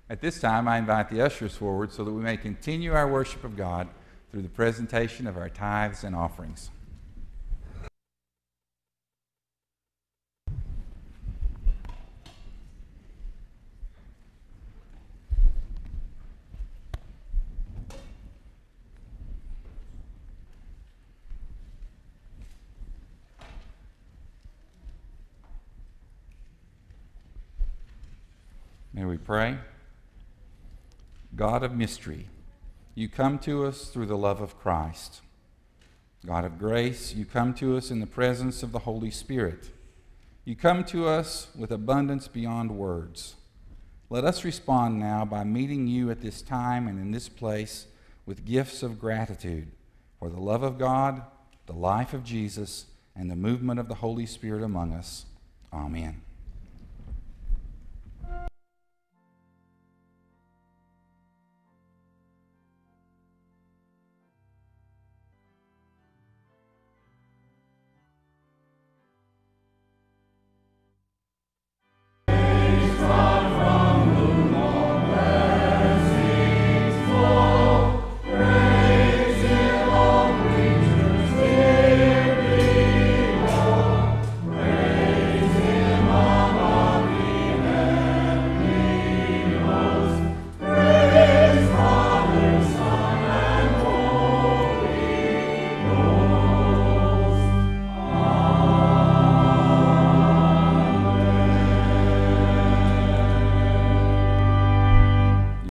At this time, I invite the ushers forward so that we may continue our worship of God through the presentation of our tithes and offerings. May we pray? God of mystery, you come to us through the love of Christ. God of grace, you come to us in the presence of the Holy Spirit. You come to us with abundance beyond words. Let us respond now by meeting you at this time and in this place with gifts of gratitude for the love of God, the life of Jesus, and the movement of the Holy Spirit among us. Amen.